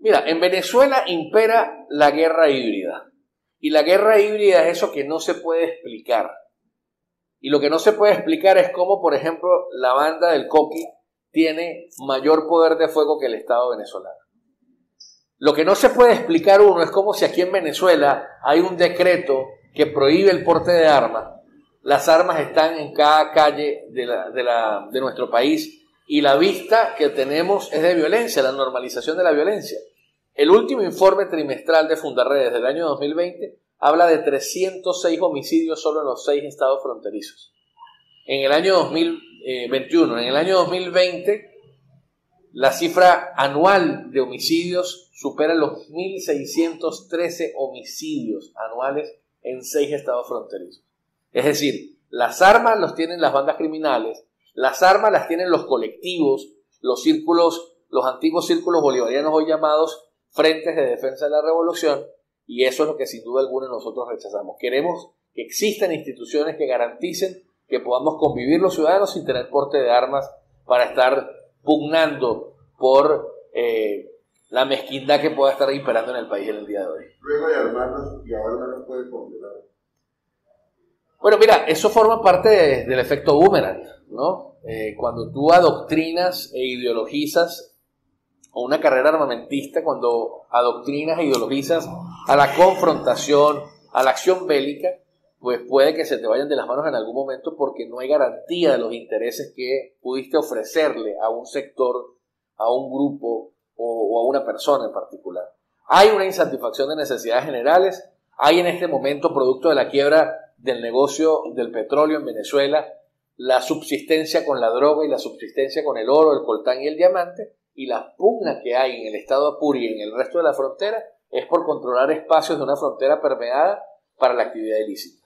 Mira, en Venezuela impera la guerra híbrida. Y la guerra híbrida es eso que no se puede explicar. Y lo que no se puede explicar es cómo, por ejemplo, la banda del Coqui tiene mayor poder de fuego que el Estado venezolano. Lo que no se puede explicar uno es cómo si aquí en Venezuela hay un decreto que prohíbe el porte de armas, las armas están en cada calle de nuestro país y la vista que tenemos es de violencia, la normalización de la violencia. El último informe trimestral de Fundarredes del año 2020 habla de 306 homicidios solo en los 6 estados fronterizos. En el año 2021, en el año 2020, la cifra anual de homicidios supera los 1.613 homicidios anuales en 6 estados fronterizos. Es decir, las armas las tienen las bandas criminales, las armas las tienen los colectivos, los círculos, los antiguos círculos bolivarianos hoy llamados Frentes de Defensa de la Revolución, y eso es lo que sin duda alguna nosotros rechazamos. Queremos que existan instituciones que garanticen que podamos convivir los ciudadanos sin tener porte de armas para estar pugnando por la mezquindad que pueda estar imperando en el país en el día de hoy. Luego de armarnos y ahora no nos puede condenar. Bueno, mira, eso forma parte del efecto boomerang, ¿no? Cuando tú adoctrinas e ideologizas o una carrera armamentista, cuando adoctrinas e ideologizas a la confrontación, a la acción bélica, pues puede que se te vayan de las manos en algún momento porque no hay garantía de los intereses que pudiste ofrecerle a un sector, a un grupo o a una persona en particular. Hay una insatisfacción de necesidades generales, hay en este momento, producto de la quiebra del negocio del petróleo en Venezuela, la subsistencia con la droga y la subsistencia con el oro, el coltán y el diamante, y la pugna que hay en el estado de Apure y en el resto de la frontera es por controlar espacios de una frontera permeada para la actividad ilícita.